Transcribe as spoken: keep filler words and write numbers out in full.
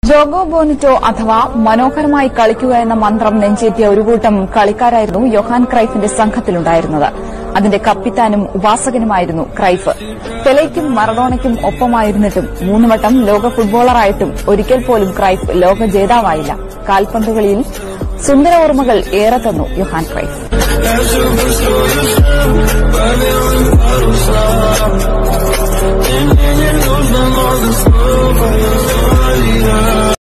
ജോഗോ ബോനിറ്റോ അഥവാ മനോഹരമായി കളിക്കുക എന്ന മന്ത്രം നെഞ്ചേറ്റിയ ഒരു കൂട്ടം കളിക്കാരായിരുന്നു യോഹാൻ ക്രൈഫിന്റെ സംഘത്തിലുണ്ടായിരുന്നത്. അതിന്റെ കപ്പിത്താനും ഉപാസകനുമായിരുന്നു ക്രൈഫ്. പെലെയ്ക്കും മറഡോണയ്ക്കും ഒപ്പമായിരുന്നിട്ടും മൂന്നുവട്ടം ലോക ഫുട്ബോളറായിട്ടും ഒരിക്കൽ പോലും ക്രൈഫ് ലോക ജേതാവായില്ല. കാൽപന്തുകളിയിൽ സുന്ദര ഓർമ്മകൾ ഏറെ തന്നു യോഹാൻ ക്രൈഫ്.